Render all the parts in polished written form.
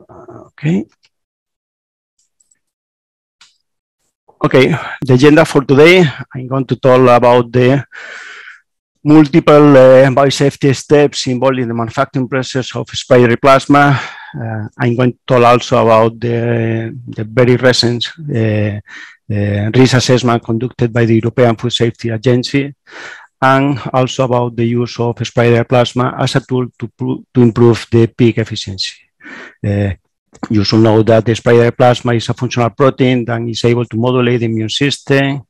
Okay. Okay, the agenda for today, I'm going to talk about the multiple biosafety steps involved in the manufacturing process of spidery plasma. I'm going to talk also about the very recent risk assessment conducted by the European Food Safety Agency, and also about the use of spidery plasma as a tool to improve the peak efficiency. You should know that the spidery plasma is a functional protein that is able to modulate the immune system.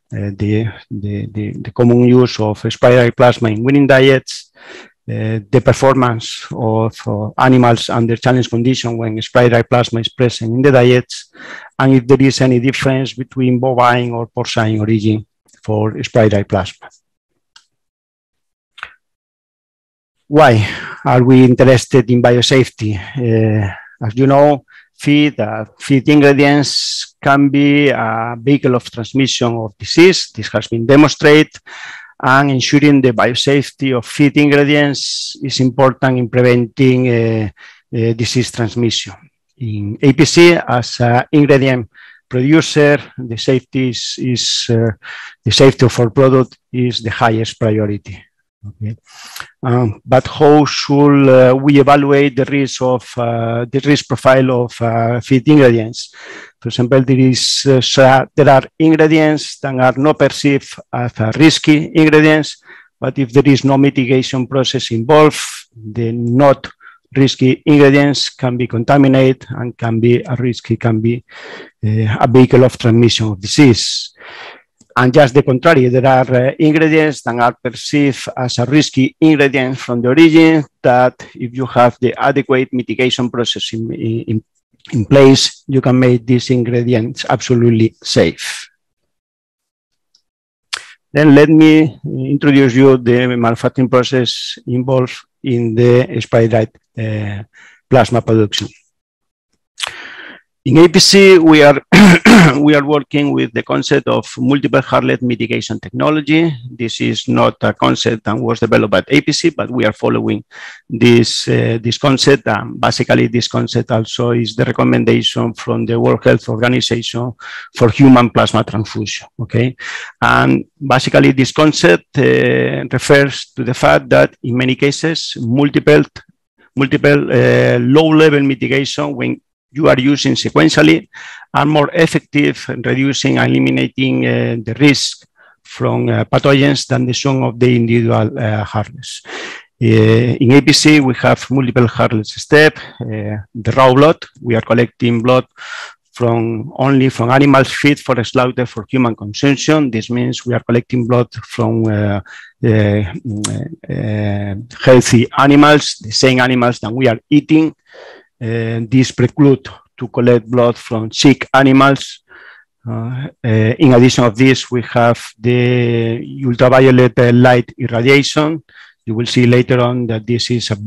The common use of spidery plasma in winning diets, the performance of animals under challenge conditions when spidery plasma is present in the diets, and if there is any difference between bovine or porcine origin for spidery plasma. Why are we interested in biosafety? As you know, feed ingredients can be a vehicle of transmission of disease. This has been demonstrated, and ensuring the biosafety of feed ingredients is important in preventing disease transmission. In APC, as an ingredient producer, the safety of our product is the highest priority. Okay. But how should we evaluate the risk profile of feed ingredients? For example, there are ingredients that are not perceived as risky ingredients, but if there is no mitigation process involved, the not risky ingredients can be contaminated and can be a vehicle of transmission of disease. And just the contrary, there are ingredients that are perceived as a risky ingredient from the origin that if you have the adequate mitigation process in place, you can make these ingredients absolutely safe. Then let me introduce you the manufacturing process involved in the spidery plasma production. In APC, we are working with the concept of multiple Harlet mitigation technology. This is not a concept that was developed by APC, but we are following this concept. And basically, this concept also is the recommendation from the World Health Organization for human plasma transfusion. Okay, and basically, this concept refers to the fact that in many cases, multiple low-level mitigation when you are using sequentially are more effective in reducing and eliminating the risk from pathogens than the sum of the individual Harlets. In APC, we have multiple Harlet steps. The raw blood, we are collecting blood only from animals fit for slaughter for human consumption. This means we are collecting blood from healthy animals, the same animals that we are eating. This precludes to collect blood from sick animals. In addition of this, we have the ultraviolet light irradiation. You will see later on that this is a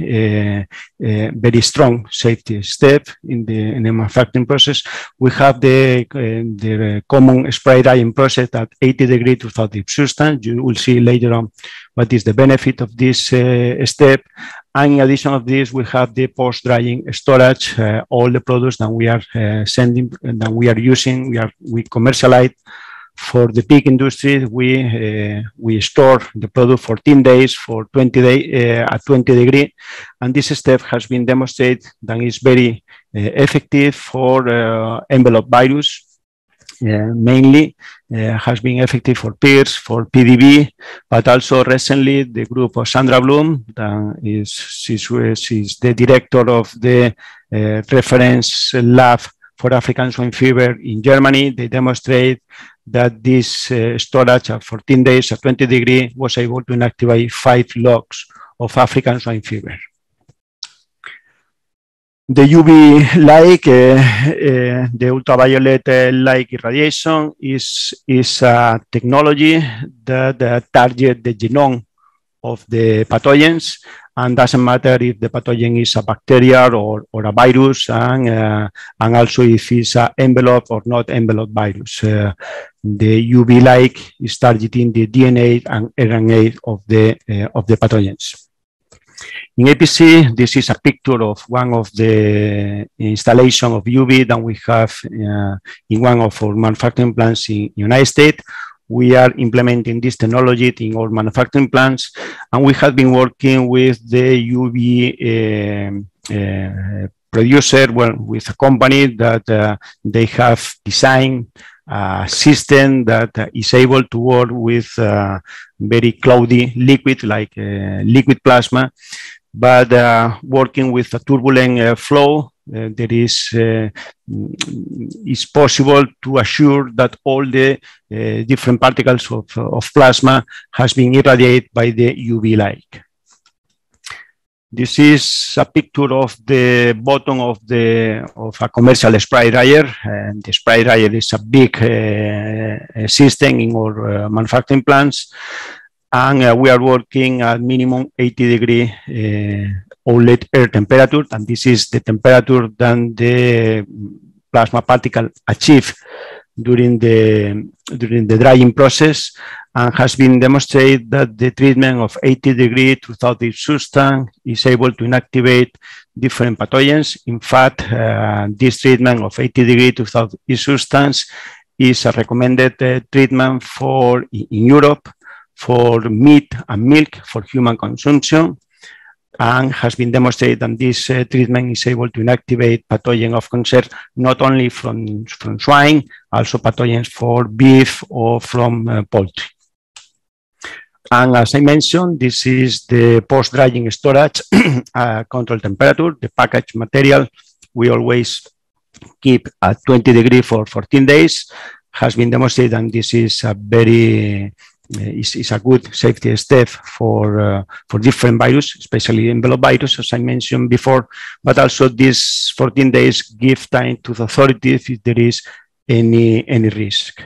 very strong safety step in the manufacturing process. We have the common spray drying process at 80 degrees without the substance. You will see later on what is the benefit of this step. And in addition of this, we have the post-drying storage. All the products that we are sending, that we are using, we commercialize. For the pig industry, we store the product for 14 days, for 20 days at 20 degrees, and this step has been demonstrated that is very effective for envelope virus. Mainly has been effective for PIRS, for PDB, but also recently the group of Sandra Bloom, she's the director of the reference lab for African swine fever in Germany. They demonstrate that this storage at 14 days at 20 degrees was able to inactivate 5 logs of African swine fever. The UV light, the ultraviolet light irradiation is a technology that targets the genome of the pathogens, and doesn't matter if the pathogen is a bacteria or a virus, and also if it's an envelope or not envelope virus. The UV light is targeting the DNA and RNA of the pathogens. In APC, this is a picture of one of the installation of UV that we have in one of our manufacturing plants in United States. We are implementing this technology in our manufacturing plants, and we have been working with the UV producer, well, with a company that they have designed a system that is able to work with very cloudy liquid, like liquid plasma, but working with a turbulent flow, there is possible to assure that all the different particles of plasma has been irradiated by the UV light. This is a picture of the bottom of a commercial spray dryer, and the spray dryer is a big system in our manufacturing plants, and we are working at minimum 80-degree outlet air temperature, and this is the temperature that the plasma particle achieve during the drying process, and has been demonstrated that the treatment of 80-degree without this substance is able to inactivate different pathogens. In fact, this treatment of 80-degree without this substance is a recommended treatment in Europe for meat and milk for human consumption, and has been demonstrated that this treatment is able to inactivate pathogen of concern, not only from swine, also pathogens for beef or from poultry. And as I mentioned, this is the post-drying storage control temperature. The package material we always keep at 20 degrees for 14 days. Has been demonstrated, and this is a very is a good safety step for different viruses, especially envelope virus, as I mentioned before. But also, these 14 days give time to the authorities if there is any risk.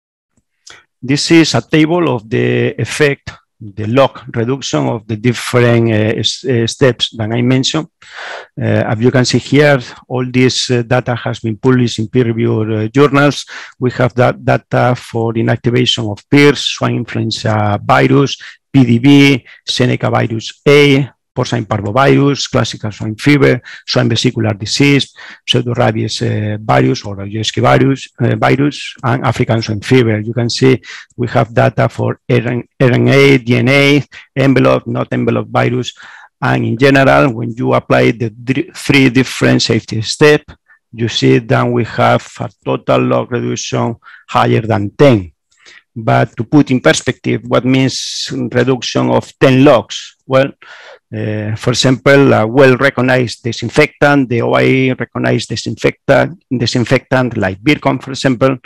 This is a table of the effect, the log reduction of the different steps that I mentioned. As you can see here, all this data has been published in peer-reviewed journals. We have that data for inactivation of PIRS, swine influenza virus, PDB, Seneca virus A, porcine parvovirus, classical swine fever, swine vesicular disease, pseudorabies virus or Rayuski virus, and African swine fever. You can see we have data for RNA, DNA, envelope, not envelope virus. And in general, when you apply the three different safety steps, you see that we have a total log reduction higher than 10. But to put in perspective, what means reduction of 10 logs? Well, for example, a well-recognized disinfectant, the OIE recognized disinfectant like Virkon, for example,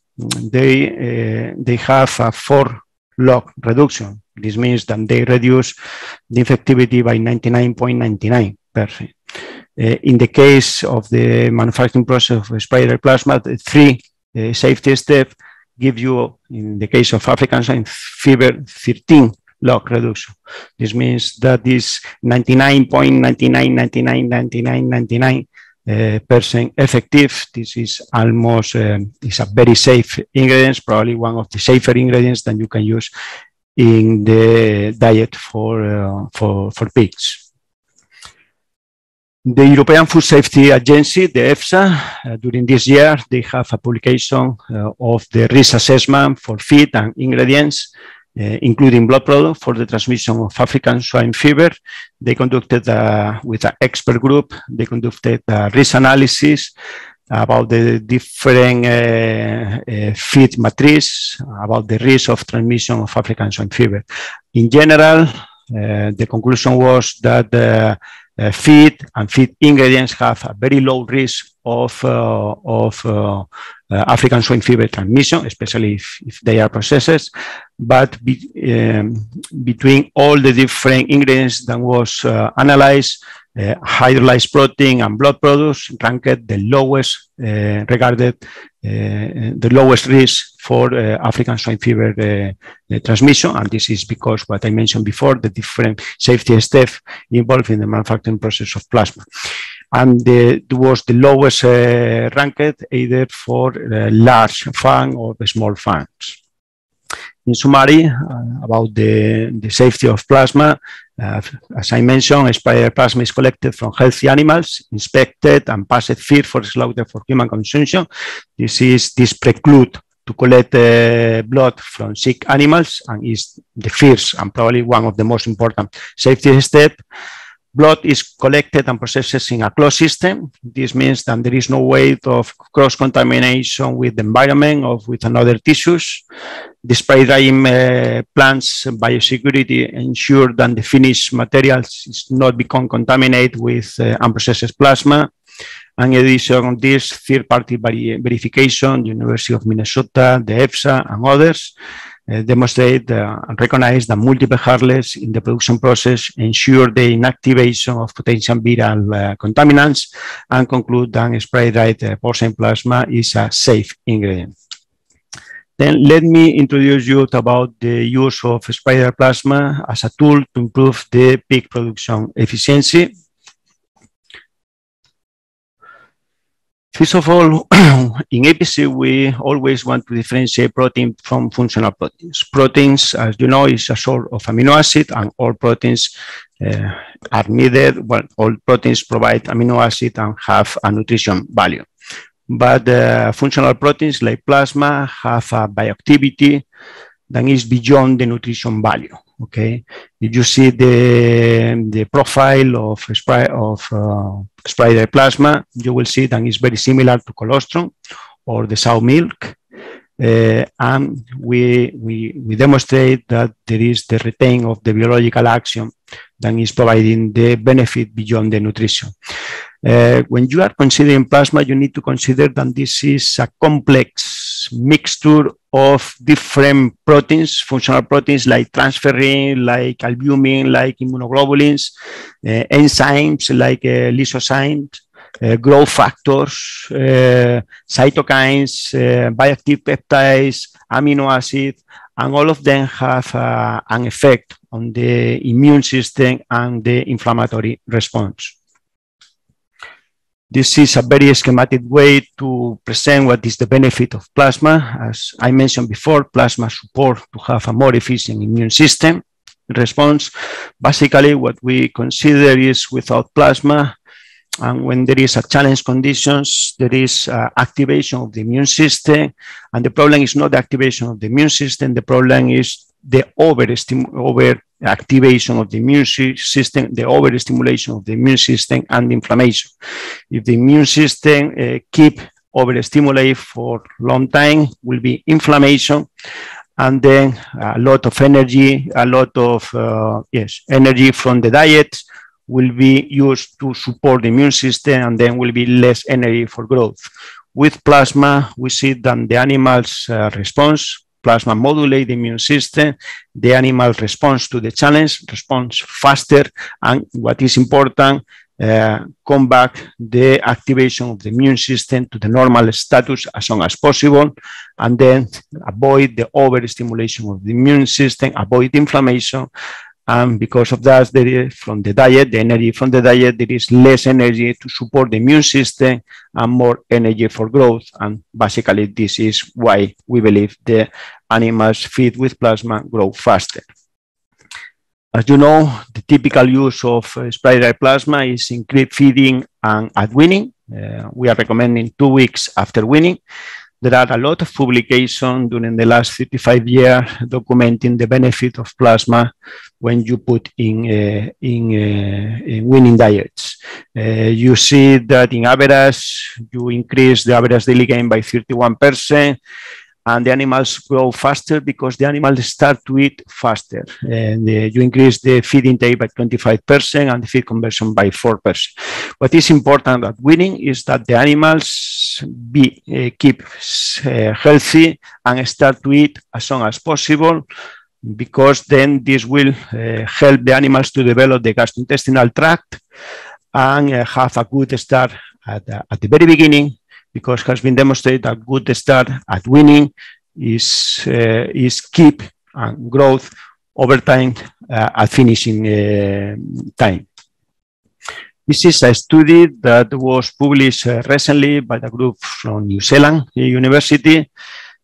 they have a 4 log reduction. This means that they reduce the infectivity by 99.99%. In the case of the manufacturing process of spider plasma, the 3 safety steps give you, in the case of African swine fever, 13 log reduction. This means that is 99.999999% effective. This is almost is a very safe ingredient, probably one of the safer ingredients that you can use in the diet for pigs. The European Food Safety Agency, the EFSA, during this year, they have a publication of the risk assessment for feed and ingredients, including blood products for the transmission of African swine fever. They conducted, with an expert group, they conducted a risk analysis about the different feed matrices, about the risk of transmission of African swine fever. In general, the conclusion was that feed and feed ingredients have a very low risk of African swine fever transmission, especially if they are processed. But between all the different ingredients that was analyzed, hydrolyzed protein and blood products ranked the lowest, regarded the lowest risk for African swine fever transmission. And this is because what I mentioned before, the different safety steps involved in the manufacturing process of plasma. And it was the lowest ranked either for large fang or the small fangs. In summary, about the safety of plasma, as I mentioned, spider plasma is collected from healthy animals, inspected and passed feed for slaughter for human consumption. This preclude to collect blood from sick animals and is the first and probably one of the most important safety steps. Blood is collected and processed in a closed system. This means that there is no way of cross-contamination with the environment or with another tissues. The spray drying plant's biosecurity ensure that the finished materials is not become contaminated with unprocessed plasma. And in addition to this, third-party verification, the University of Minnesota, the EFSA, and others demonstrate and recognize that multiple hurdles in the production process ensure the inactivation of potential viral contaminants and conclude that spray-dried porcine plasma is a safe ingredient. Then let me introduce you about the use of spider plasma as a tool to improve the pig production efficiency. First of all, in APC, we always want to differentiate protein from functional proteins. Proteins, as you know, is a sort of amino acid, and all proteins are needed. Well, all proteins provide amino acid and have a nutrition value. But functional proteins like plasma have a bioactivity that is beyond the nutrition value. Okay, if you see the profile of spider plasma, you will see that it's very similar to colostrum or the sow milk, and we demonstrate that there is the retain of the biological action that is providing the benefit beyond the nutrition. When you are considering plasma, you need to consider that this is a complex mixture of different proteins, functional proteins like transferrin, like albumin, like immunoglobulins, enzymes like lysozymes, growth factors, cytokines, bioactive peptides, amino acids, and all of them have an effect on the immune system and the inflammatory response. This is a very schematic way to present what is the benefit of plasma. As I mentioned before, plasma support to have a more efficient immune system response. Basically, what we consider is without plasma, and when there is a challenge conditions, there is activation of the immune system. And the problem is not the activation of the immune system. The problem is the overactivation of the immune system, the overstimulation of the immune system, and inflammation. If the immune system keep overstimulated for a long time, will be inflammation, and then a lot of energy, energy from the diet will be used to support the immune system, and then will be less energy for growth. With plasma, we see that the animal's response, plasma modulate the immune system, the animal responds to the challenge, responds faster, and what is important, come back the activation of the immune system to the normal status as soon as possible, and then avoid the overstimulation of the immune system, avoid inflammation. And because of that, there is from the diet, the energy from the diet, there is less energy to support the immune system and more energy for growth. And basically, this is why we believe the animals fed with plasma grow faster. As you know, the typical use of spray-dried plasma is in crib feeding and at weaning. We are recommending 2 weeks after weaning. There are a lot of publications during the last 55 years documenting the benefit of plasma when you put in weaning diets. You see that in average, you increase the average daily gain by 31%, and the animals grow faster because the animals start to eat faster. And you increase the feed intake by 25% and the feed conversion by 4%. What is important at weaning is that the animals keep healthy and start to eat as soon as possible, because then this will help the animals to develop the gastrointestinal tract and have a good start at the very beginning, because it has been demonstrated that good start at weaning is keep and growth over time at finishing time. This is a study that was published recently by the group from New Zealand University.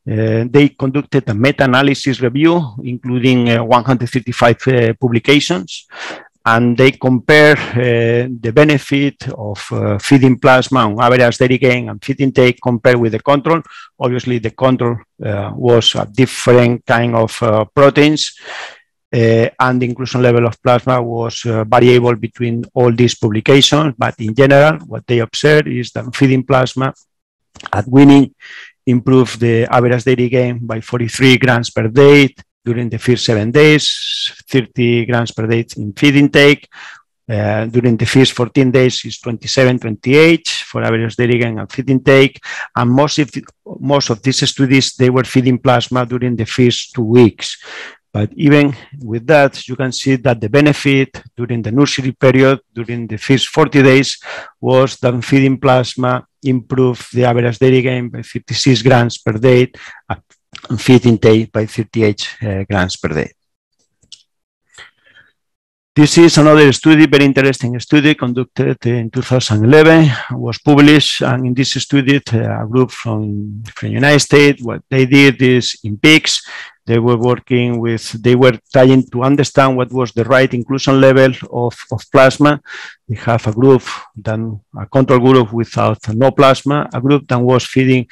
They conducted a meta-analysis review, including 135 publications, and they compare the benefit of feeding plasma on average daily gain and feed intake compared with the control. Obviously, the control was a different kind of proteins, and the inclusion level of plasma was variable between all these publications. But in general, what they observed is that feeding plasma at weaning improved the average daily gain by 43 grams per day during the first 7 days, 30 grams per day in feed intake. During the first 14 days is 27, 28 for average daily gain and feed intake. And most of these studies, they were feeding plasma during the first 2 weeks. But even with that, you can see that the benefit during the nursery period, during the first 40 days, was that feeding plasma improved the average daily gain by 56 grams per day and feed intake by 38 grams per day. This is another study, very interesting study conducted in 2011, was published, and in this study, a group from the United States, what they did is in pigs, they were trying to understand what was the right inclusion level of plasma. They have a group, then a control group without no plasma, a group that was feeding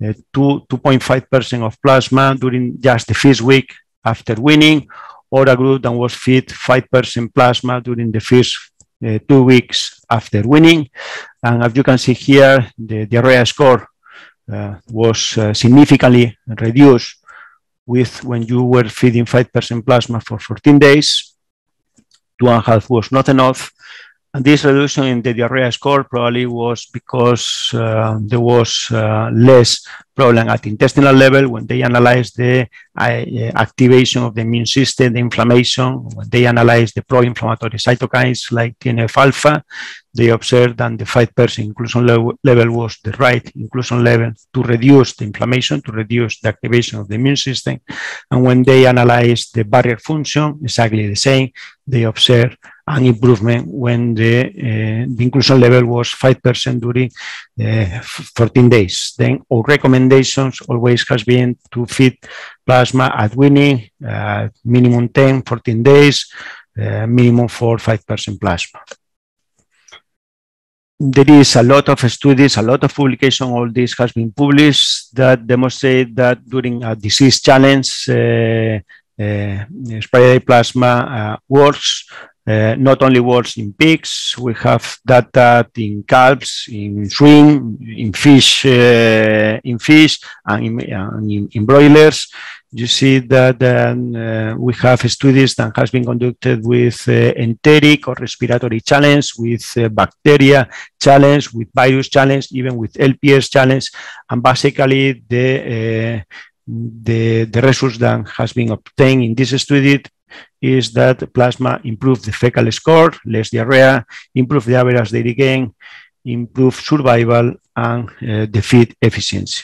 2.5% of plasma during just the first week after weaning, or a group that was fed 5% plasma during the first 2 weeks after weaning. And as you can see here, the diarrhea score was significantly reduced with when you were feeding 5% plasma for 14 days. 2.5 was not enough. And this reduction in the diarrhea score probably was because there was less problem at intestinal level when they analyzed the activation of the immune system, the inflammation, when they analyzed the pro-inflammatory cytokines like TNF-alpha, they observed that the 5% inclusion level was the right inclusion level to reduce the inflammation, to reduce the activation of the immune system. And when they analyzed the barrier function, exactly the same, they observed an improvement when the inclusion level was 5% during 14 days. Then our recommendations always has been to feed plasma at weaning, minimum 10, 14 days, minimum 4, 5% plasma. There is a lot of studies, a lot of publication, all this has been published that demonstrate that during a disease challenge, spray plasma works. Not only works in pigs, we have data in calves, in shrimp, in fish, and in broilers. You see that we have studies that has been conducted with enteric or respiratory challenge, with bacteria challenge, with virus challenge, even with LPS challenge, and basically the results that has been obtained in this study is that plasma improved the fecal score, less diarrhea, improved the average daily gain, improved survival, and the feed efficiency.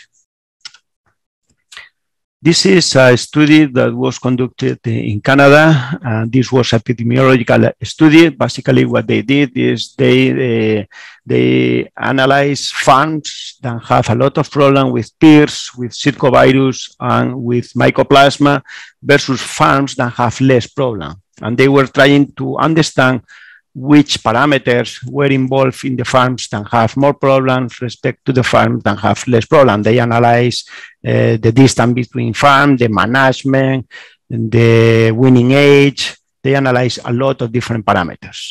This is a study that was conducted in Canada, and this was an epidemiological study. Basically, what they did is they analyzed farms that have a lot of problem with PIRS, with circovirus, and with mycoplasma versus farms that have less problem. And they were trying to understand which parameters were involved in the farms that have more problems respect to the farms that have less problem. They analyzed the distance between farms, the management, the weaning age. They analyzed a lot of different parameters.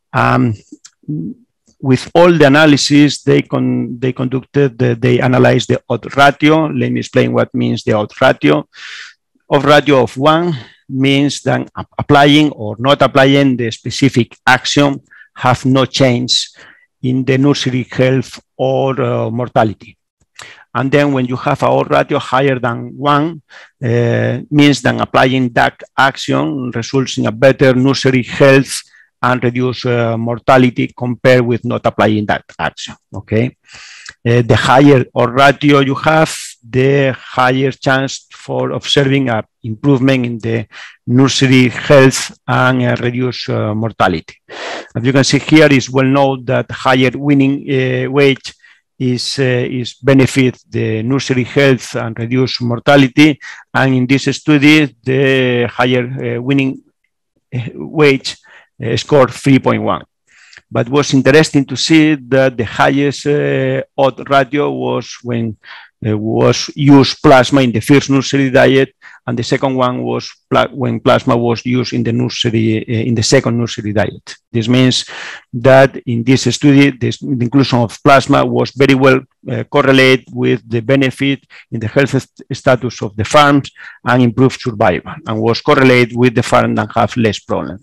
With all the analysis, they analyzed the odds ratio. Let me explain what means the odds ratio. Odds ratio of 1 means that applying or not applying the specific action have no change in the nursery health or mortality. And then when you have a odds ratio higher than 1, means that applying that action results in a better nursery health and reduce mortality compared with not applying that action, okay? The higher odds ratio you have, the higher chance for observing an improvement in the nursery health and reduce mortality. As you can see here, it's well known that higher weaning weight is benefit the nursery health and reduce mortality. And in this study, the higher winning wage scored 3.1. But was interesting to see that the highest odds ratio was when was used plasma in the first nursery diet, and the second one was when plasma was used in the nursery in the second nursery diet. This means that in this study, the inclusion of plasma was very well correlated with the benefit in the health status of the farms and improved survival, and was correlated with the farm that have less problems.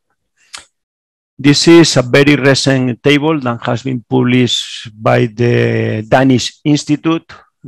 This is a very recent table that has been published by the Danish Institute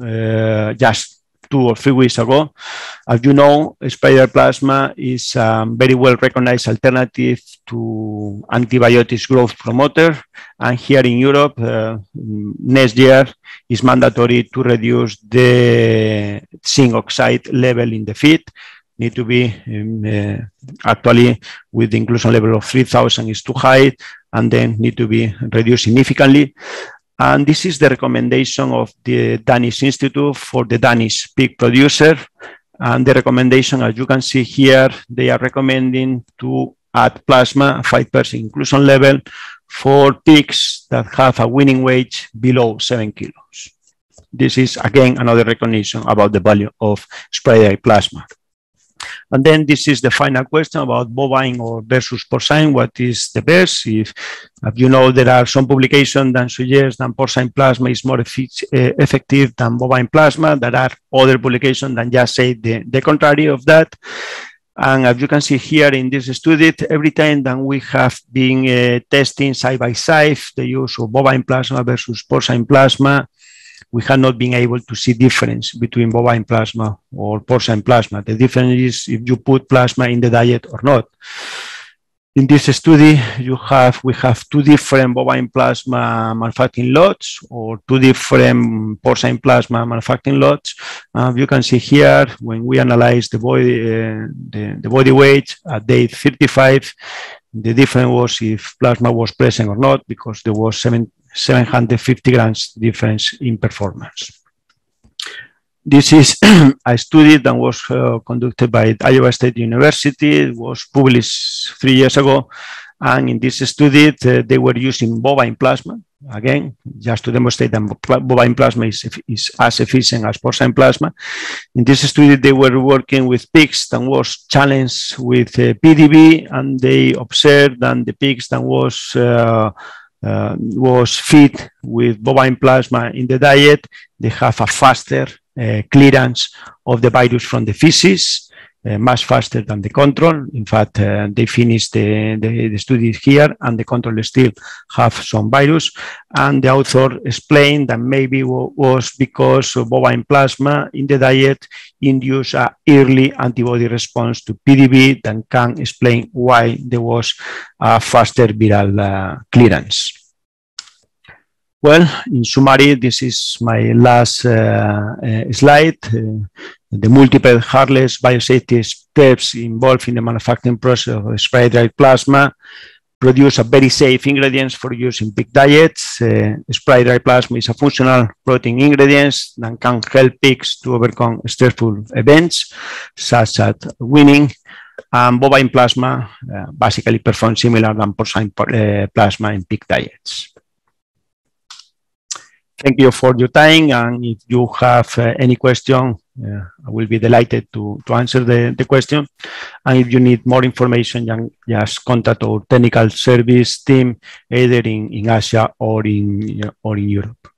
just 2 or 3 weeks ago. As you know, spider plasma is a very well recognized alternative to antibiotics growth promoter. And here in Europe, next year is mandatory to reduce the zinc oxide level in the feed. Need to be actually with the inclusion level of 3,000 is too high, and then need to be reduced significantly. And this is the recommendation of the Danish Institute for the Danish pig producer. And the recommendation, as you can see here, they are recommending to add plasma 5% inclusion level for pigs that have a winning weight below 7 kilos. This is again another recognition about the value of spray-dried plasma. And then this is the final question about bovine or versus porcine. What is the best? If you know, there are some publications that suggest that porcine plasma is more effective than bovine plasma. There are other publications that just say the contrary of that. And as you can see here in this study, every time that we have been testing side by side the use of bovine plasma versus porcine plasma, we have not been able to see difference between bovine plasma or porcine plasma. The difference is if you put plasma in the diet or not. In this study, we have 2 different bovine plasma manufacturing lots or 2 different porcine plasma manufacturing lots. You can see here when we analyze the body weight at day 35, the difference was if plasma was present or not, because there was 750 grams difference in performance. This is a study that was conducted by Iowa State University. It was published 3 years ago. And in this study, they were using bovine plasma. Again, just to demonstrate that bovine plasma is as efficient as porcine plasma. In this study, they were working with pigs that was challenged with PDB, and they observed that the pigs that was fed with bovine plasma in the diet, they have a faster clearance of the virus from the feces, much faster than the control. In fact, they finished the study here, and the control still have some virus. And the author explained that maybe was because of bovine plasma in the diet induced an early antibody response to PDB that can explain why there was a faster viral clearance. Well, in summary, this is my last slide. The multiple heartless biosafety steps involved in the manufacturing process of spray-dried plasma produce a very safe ingredients for use in pig diets. Spray-dried plasma is a functional protein ingredient that can help pigs to overcome stressful events, such as weaning. Bovine plasma basically performs similar than porcine plasma in pig diets. Thank you for your time, and if you have any question, I will be delighted to answer the question. And if you need more information, just contact our technical service team, either in Asia or in Europe.